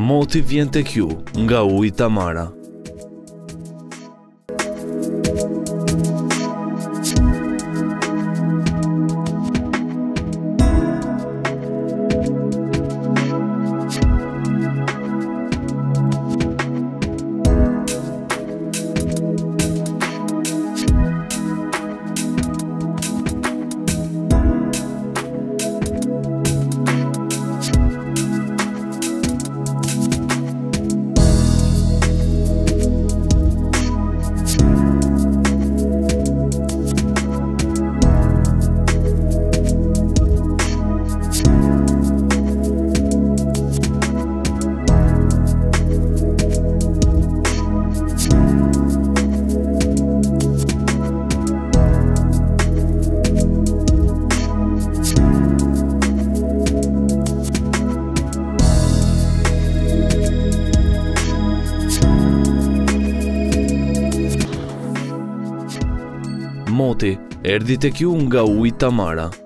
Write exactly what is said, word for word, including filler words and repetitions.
Moti vjen tek ju nga uji Tamara. Moti erdhi tek ju nga uji Tamara.